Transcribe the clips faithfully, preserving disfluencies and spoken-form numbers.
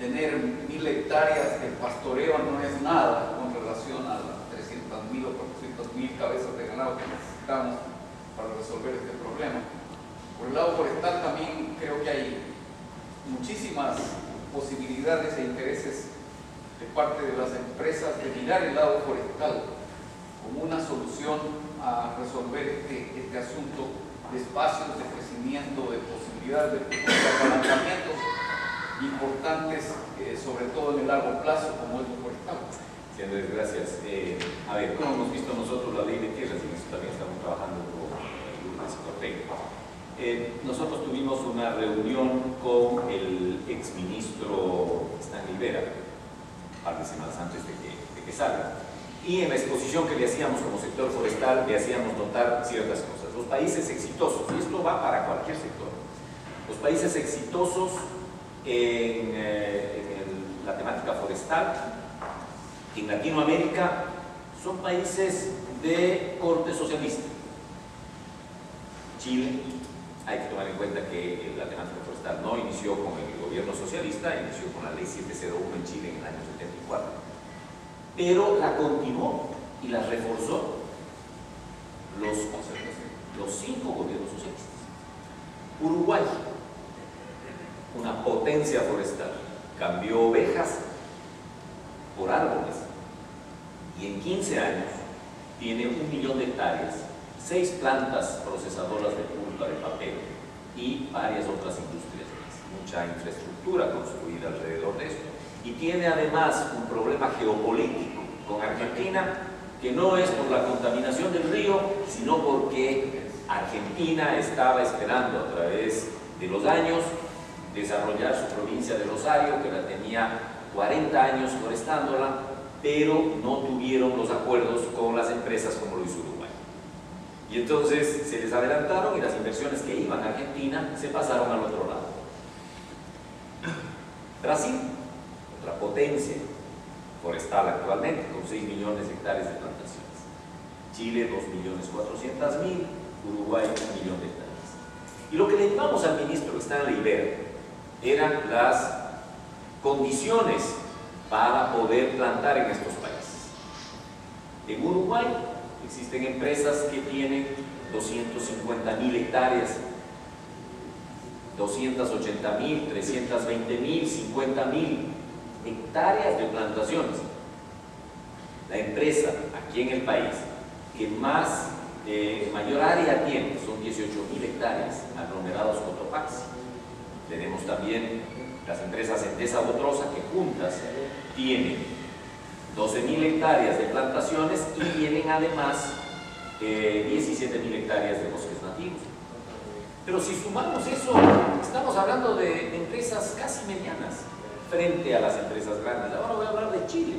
tener mil hectáreas de pastoreo no es nada con relación a las trescientas mil o cuatrocientas mil cabezas de ganado que necesitamos para resolver este problema. Por el lado forestal también creo que hay muchísimas posibilidades e intereses de parte de las empresas de mirar el lado forestal como una solución a resolver este, este asunto de espacios de crecimiento, de posibilidades de, de apalancamientos importantes, eh, sobre todo en el largo plazo, como es lo forestal. Sí, Andrés, gracias. Eh, a ver, como hemos visto nosotros la ley de tierras, y en eso también estamos trabajando con Lourdes Ortega. Eh, nosotros tuvimos una reunión con el exministro Stanley Vera, un par de semanas antes de que, de que salga, y en la exposición que le hacíamos como sector forestal le hacíamos notar ciertas cosas. Los países exitosos, y esto va para cualquier sector, los países exitosos en, eh, en el, la temática forestal en Latinoamérica son países de corte socialista. Chile, hay que tomar en cuenta que la temática forestal no inició con el gobierno socialista, inició con la ley setecientos uno en Chile en el año setenta y cuatro, pero la continuó y la reforzó los, los cinco gobiernos socialistas. Uruguay, una potencia forestal, cambió ovejas por árboles y en quince años tiene un millón de hectáreas, seis plantas procesadoras de pulpa de papel y varias otras industrias más, mucha infraestructura construida alrededor de esto, y tiene además un problema geopolítico con Argentina que no es por la contaminación del río, sino porque Argentina estaba esperando a través de los años desarrollar su provincia de Rosario, que la tenía cuarenta años forestándola, pero no tuvieron los acuerdos con las empresas como lo hizo Uruguay. Y entonces se les adelantaron y las inversiones que iban a Argentina se pasaron al otro lado. Brasil, otra potencia forestal actualmente, con seis millones de hectáreas de plantaciones. Chile, dos millones cuatrocientas mil, Uruguay, un millón de hectáreas. Y lo que le llevamos al ministro Stanley Vera eran las condiciones para poder plantar en estos países. En Uruguay existen empresas que tienen doscientas cincuenta mil hectáreas, doscientas ochenta mil, trescientas veinte mil, cincuenta mil hectáreas de plantaciones. La empresa aquí en el país que más eh, mayor área tiene son dieciocho mil hectáreas, aglomerados Cotopaxi. Tenemos también las empresas Entesa Botrosa, que juntas tienen doce mil hectáreas de plantaciones y tienen además eh, diecisiete mil hectáreas de bosques nativos. Pero si sumamos eso, estamos hablando de, de empresas casi medianas frente a las empresas grandes. Ahora voy a hablar de Chile.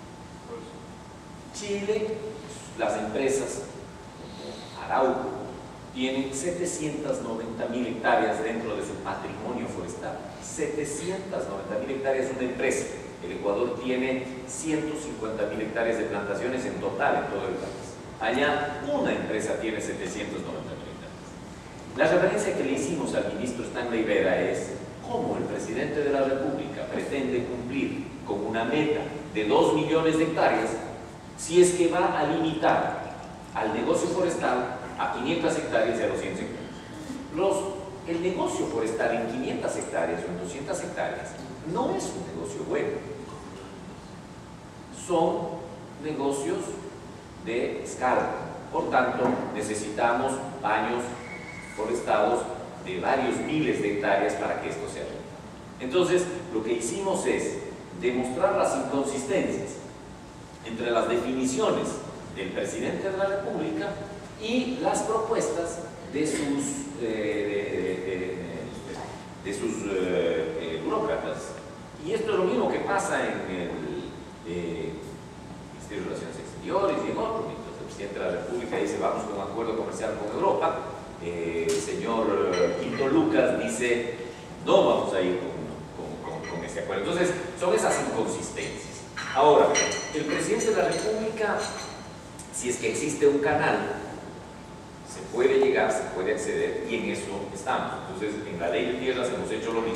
Chile, las empresas Arauco tienen setecientas noventa mil hectáreas dentro de su patrimonio forestal. setecientas noventa mil hectáreas es una empresa. El Ecuador tiene ciento cincuenta mil hectáreas de plantaciones en total en todo el país. Allá una empresa tiene setecientas noventa mil hectáreas. La referencia que le hicimos al ministro Stanley Vera es cómo el presidente de la República pretende cumplir con una meta de dos millones de hectáreas si es que va a limitar al negocio forestal a quinientas hectáreas y a doscientas hectáreas. Los, el negocio forestal en quinientas hectáreas o en doscientas hectáreas no es un negocio bueno. Son negocios de escala. Por tanto, necesitamos baños forestados de varios miles de hectáreas para que esto sea real. Entonces, lo que hicimos es demostrar las inconsistencias entre las definiciones del presidente de la República y las propuestas de sus, eh, de, de, de, de sus eh, eh, burócratas. Y esto es lo mismo que pasa en el eh, Ministerio de Relaciones Exteriores y en otros. Entonces, el presidente de la República dice vamos con un acuerdo comercial con Europa. Eh, el señor Quinto Lucas dice no vamos a ir con, con, con, con ese acuerdo. Entonces, son esas inconsistencias. Ahora, el presidente de la República, si es que existe un canal, se puede llegar, se puede acceder y en eso estamos. Entonces, en la ley de tierras hemos hecho lo mismo.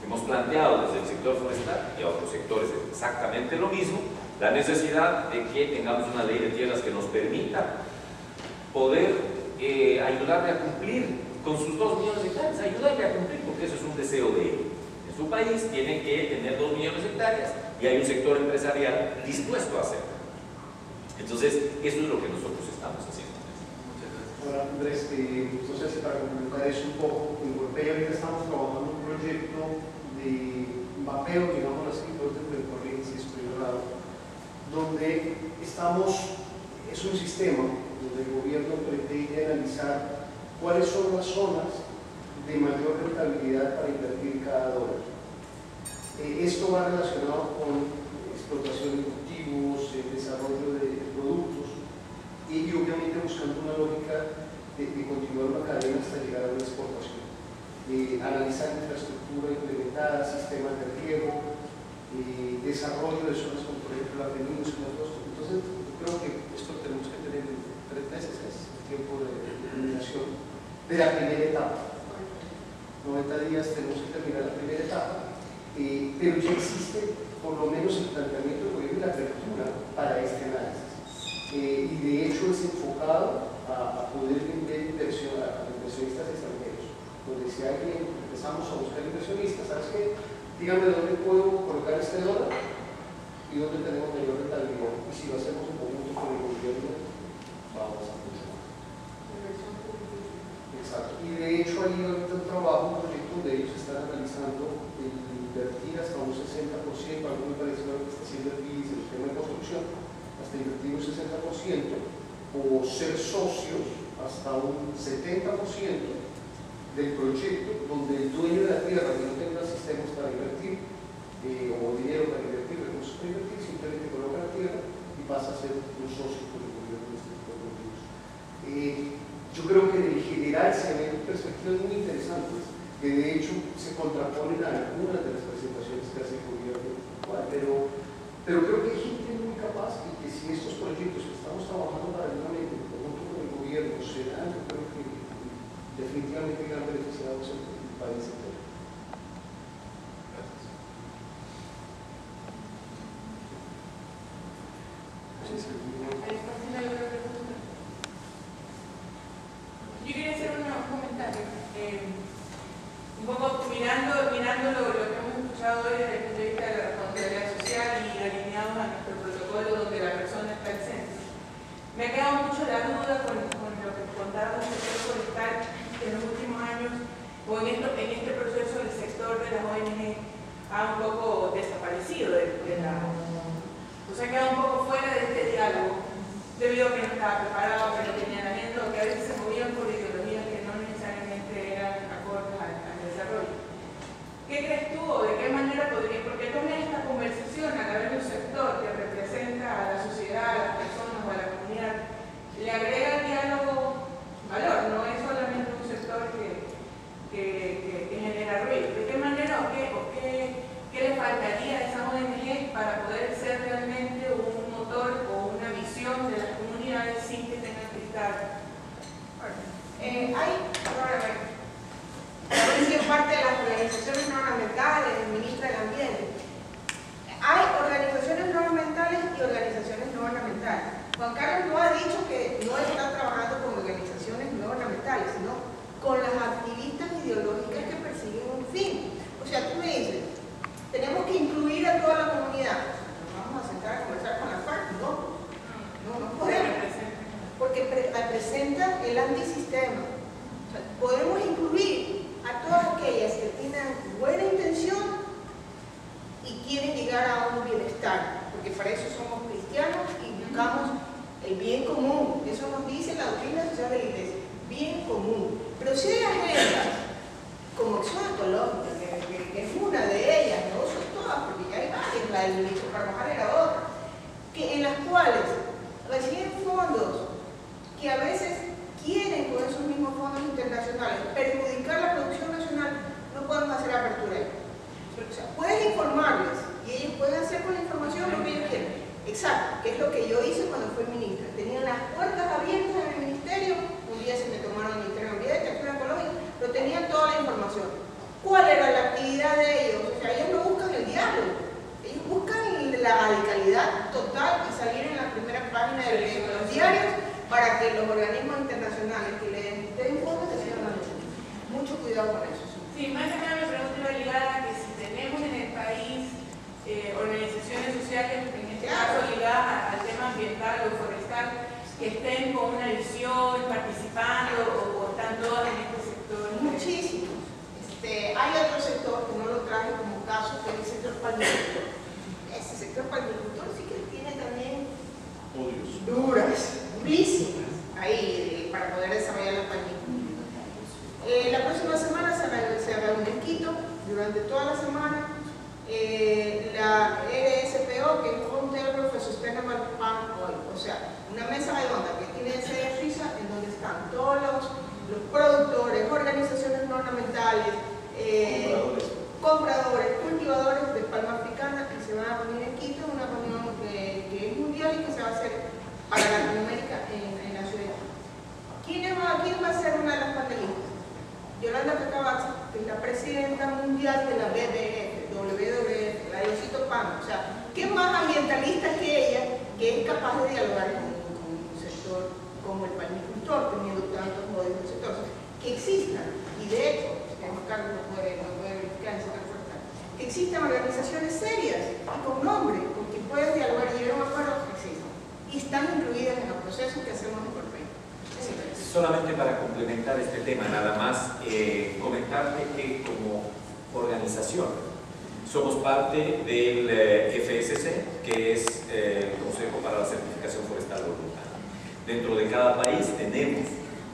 Hemos planteado desde el sector forestal y a otros sectores exactamente lo mismo, la necesidad de que tengamos una ley de tierras que nos permita poder eh, ayudarle a cumplir con sus dos millones de hectáreas, ayudarle a cumplir, porque eso es un deseo de él. En su país tiene que tener dos millones de hectáreas y hay un sector empresarial dispuesto a hacerlo. Entonces, eso es lo que nosotros estamos haciendo. Ahora, Andrés, eh, no sé si para complementar eso un poco, en Golpey ahorita estamos trabajando un proyecto de mapeo, digamos así, de orden de corriente, si estoy hablando, donde estamos, es un sistema donde el gobierno pretende analizar cuáles son las zonas de mayor rentabilidad para invertir cada dólar. Eh, esto va relacionado con explotación de cultivos, eh, desarrollo de, de productos, y obviamente buscando una lógica de, de continuar una cadena hasta llegar a una exportación. Eh, analizar infraestructura implementada, sistemas de riego, eh, desarrollo de zonas como por ejemplo la península. Entonces, yo creo que esto lo tenemos que tener en tres meses, es el tiempo de terminación de la primera etapa. noventa días tenemos que terminar la primera etapa, eh, pero ya existe por lo menos el planteamiento del gobierno y la apertura para este análisis. Eh, y de hecho es enfocado a, a poder vender inversión a, a inversionistas extranjeros, donde si alguien empezamos a buscar inversionistas, ¿sabes qué? Dígame dónde puedo colocar este dólar y dónde tenemos mayor rentabilidad, y si lo hacemos en conjunto con el gobierno vamos a funcionar. Exacto, y de hecho hay ahorita un trabajo, un proyecto donde ellos están analizando el invertir hasta un sesenta por ciento, algo muy parecido a lo que está haciendo el P I S en el tema de construcción, hasta invertir un sesenta por ciento, o ser socios hasta un setenta por ciento del proyecto, donde el dueño de la tierra que no tenga sistemas para invertir, eh, o dinero para invertir, recursos para invertir, simplemente coloca la tierra y pasa a ser un socio con el gobierno de este tipo de proyectos. Eh, yo creo que en general se ven perspectivas muy interesantes, que de hecho se contraponen a algunas de las presentaciones que hace el gobierno, pero, pero creo que hay gente muy capaz y que si estos proyectos que estamos trabajando paralelamente junto con el gobierno se dan, yo creo que definitivamente irán beneficiados en el país entero. Gracias. Sí, sí. Yo quería hacer un comentario. Eh, un poco mirando, mirando lo, lo que hemos escuchado hoy desde el punto de vista de la responsabilidad social y alineados a nuestro protocolo donde la persona está al centro. Me ha quedado mucho la duda con, con lo que contaba el sector forestal en los últimos años, o en, esto, en este proceso el sector de las O N G ha un poco desaparecido de, de la... O sea, ha quedado un poco fuera de este diálogo, debido a que no estaba preparado, que no tenía la agenda, o que a veces se movían por ideologías que no necesariamente eran acordes al, al desarrollo. ¿Qué crees tú o de qué manera podría? Porque también esta conversación, al haber un sector que representa a la sociedad, a las personas o a la comunidad, le agrega al diálogo valor, no es solamente un sector que, que, que, que genera ruido. ¿De qué manera o qué, o qué, qué le faltaría a esa O N G para poder ser realmente un motor o una visión de las comunidades sin que tengan que estar? Bueno, eh, hay, probablemente, he sido parte de las organizaciones no gubernamentales, el ministro del Ambiente. Hay organizaciones no gubernamentales y organizaciones no gubernamentales. Juan Carlos no ha dicho que no está trabajando con organizaciones no gubernamentales, sino con las activistas ideológicas que persiguen un fin. O sea, tú me dices, tenemos que incluir a toda la comunidad. Nos vamos a sentar a conversar con la FARC. No, no, no podemos. Porque representa el antisistema. O sea, podemos incluir a todas aquellas que tienen buena intención y quieren llegar a un bienestar, porque para eso somos cristianos y buscamos el bien común. Eso nos dice la doctrina social de la Iglesia, bien común. Pero si hay agendas como Acción Ecológica, que, que, que es una de ellas, no son todas, porque ya hay varias, la del ministro Carvajal era otra, que en las cuales reciben fondos que a veces quieren con esos mismos fondos internacionales perjudicar la producción nacional, no podemos hacer apertura ahí. O sea, puedes informarles y ellos pueden hacer con la información lo que ellos quieren. Exacto, que es lo que yo hice cuando fui ministra. Tenían las puertas abiertas en el ministerio, un día se me tomaron el Ministerio de Ambiente, Acción Ecológica, pero tenían toda la información. ¿Cuál era la actividad idea de ellos, o sea, ellos no buscan el diálogo, ellos buscan la radicalidad total y salir en la primera página de los diarios para que los organismos internacionales que le den informes se sigan dando. Mucho cuidado con eso. Sí, más que nada mi pregunta iba ligada a que si tenemos en el país eh, organizaciones sociales, en este caso ligadas al tema ambiental o forestal, que estén con una visión, participando o, o están todas en este sector. Muchísimos. Este, hay otro sector que no lo traje como caso, que es el sector palmicultor. Ese sector palmicultor sí que tiene también Odios. duras, durísimas, ahí para poder desarrollar la palmicultura. Eh, la próxima semana se reúne en Quito, durante toda la semana, eh, la R S P O, que es Round Table for Sustainable Palm Oil, o sea, una mesa redonda que tiene sede en Suiza, en donde están todos los, los productores, organizaciones no ornamentales, eh, compradores. compradores, cultivadores de palma africana, que se van a reunir en Quito, una reunión que, que es mundial y que se va a hacer para Latinoamérica en, en la ciudad. ¿Quién va, ¿Quién va a ser una de las panelistas? Yolanda Cacabaza, que es la presidenta mundial de la B D F, W W F, la Diosito Pan. O sea, ¿qué más ambientalista que ella, que es capaz de dialogar con, con un sector como el palmicultor, teniendo tantos modelos del sector? O sea, que existan, y de hecho, Juan Carlos no puede, no puede verificar en ese reportaje, que existan organizaciones serias y con nombre, porque pueden dialogar y llegar a un acuerdo, que existen. Y están incluidas en los procesos que hacemos en Corpey. Solamente para complementar este tema, nada más, eh, comentarte que como organización somos parte del eh, F S C, que es eh, el Consejo para la Certificación Forestal Voluntaria. Dentro de cada país tenemos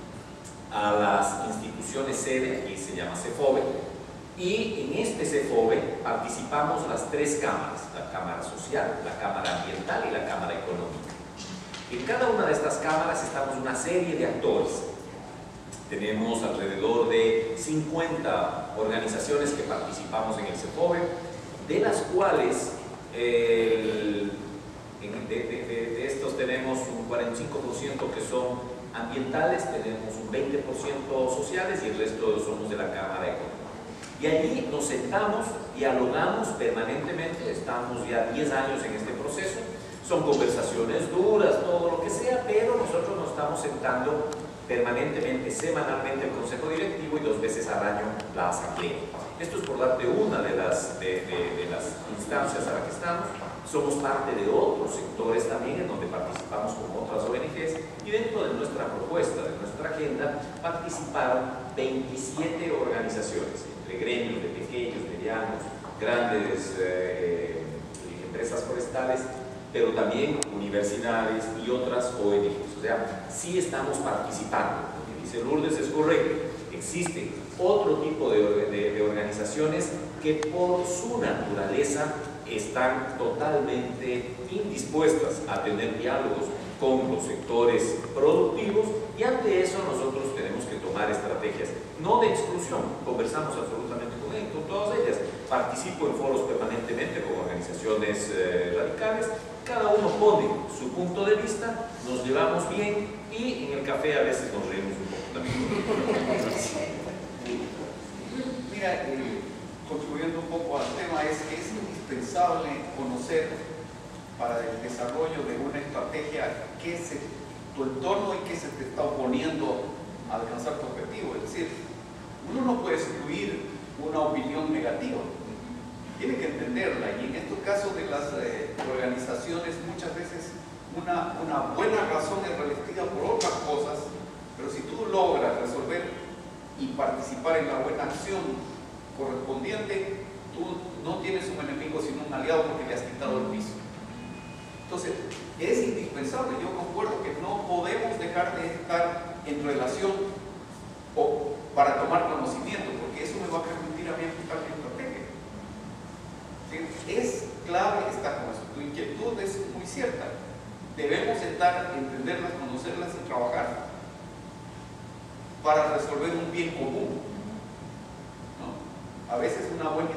a las instituciones sede, que se llama CEFOVE, y en este CEFOVE participamos las tres cámaras, la Cámara Social, la Cámara Ambiental y la Cámara Económica. En cada una de estas cámaras estamos una serie de actores. Tenemos alrededor de cincuenta organizaciones que participamos en el CEFOVE, de las cuales eh, el, de, de, de, de estos tenemos un cuarenta y cinco por ciento que son ambientales, tenemos un veinte por ciento sociales y el resto somos de la Cámara Económica. Y allí nos sentamos, dialogamos permanentemente, estamos ya diez años en este proceso. Son conversaciones duras, todo lo que sea, pero nosotros nos estamos sentando permanentemente, semanalmente el Consejo Directivo y dos veces al año la Asamblea. Esto es por darte una de las, de, de, de las instancias a las que estamos. Somos parte de otros sectores también en donde participamos con otras O N Ges y dentro de nuestra propuesta, de nuestra agenda, participaron veintisiete organizaciones, entre gremios de pequeños, medianos, grandes eh, eh, empresas forestales, pero también universidades y otras O N Ges. O sea, sí estamos participando. Lo que dice Lourdes es correcto. Existen otro tipo de, de, de organizaciones que por su naturaleza están totalmente indispuestas a tener diálogos con los sectores productivos y ante eso nosotros tenemos que tomar estrategias, no de exclusión, conversamos absolutamente con, él, con todas ellas, participo en foros permanentemente con organizaciones eh, radicales, cada uno pone su punto de vista, nos llevamos bien y en el café a veces nos reímos un poco también. Mira, eh, contribuyendo un poco al tema, es que es indispensable conocer para el desarrollo de una estrategia qué es tu entorno y qué se te está oponiendo a alcanzar tu objetivo. Es decir, uno no puede excluir una opinión negativa, tiene que entenderla, y en estos casos de las eh, organizaciones muchas veces una, una buena razón es revestida por otras cosas, pero si tú logras resolver y participar en la buena acción correspondiente, tú no tienes un enemigo sino un aliado porque le has quitado el piso. Entonces, es indispensable, yo concuerdo que no podemos dejar de estar en relación o, para tomar conocimiento, porque eso me va a permitir a mí aplicar mi estrategia. ¿Sí? Es clave estar con eso. Tu inquietud es muy cierta. Debemos estar, entenderlas, conocerlas y trabajar para resolver un bien común. ¿No? A veces una buena